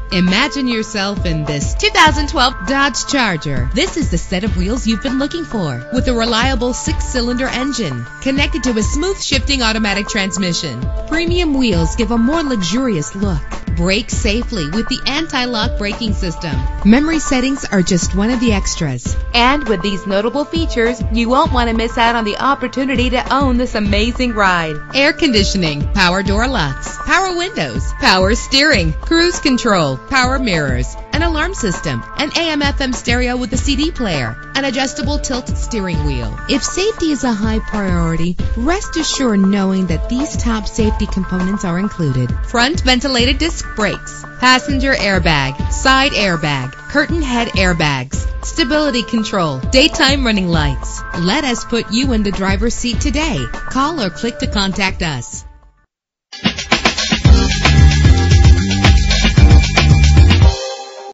Imagine yourself in this 2012 Dodge Charger. This is the set of wheels you've been looking for, with a reliable 6-cylinder engine connected to a smooth shifting automatic transmission. Premium wheels give a more luxurious look. Brake safely with the anti-lock braking system. Memory settings are just one of the extras. And with these notable features, you won't want to miss out on the opportunity to own this amazing ride. Air conditioning, power door locks, power windows, power steering, cruise control, power mirrors, an alarm system, an AM/FM stereo with a CD player, an adjustable tilt steering wheel. If safety is a high priority, rest assured knowing that these top safety components are included. Front ventilated disc brakes, passenger airbag, side airbag, curtain head airbags, stability control, daytime running lights. Let us put you in the driver's seat today. Call or click to contact us.